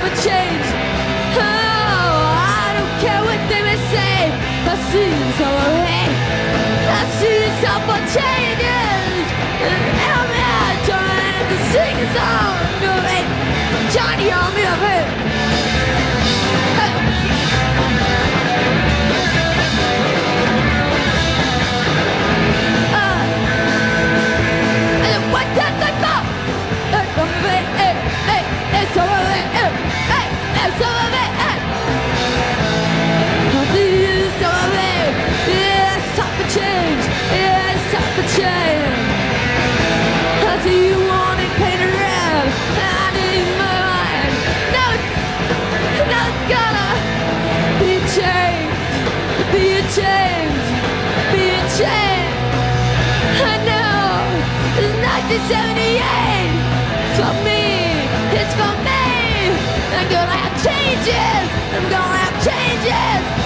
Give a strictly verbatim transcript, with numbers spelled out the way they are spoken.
for change. Oh, I don't care what they may say. I see some of hate. I see some for changes. And I'm here trying to sing a song of hate. Johnny on me of hate. nineteen seventy-eight, it's for me, it's for me. I'm gonna have changes, I'm gonna have changes.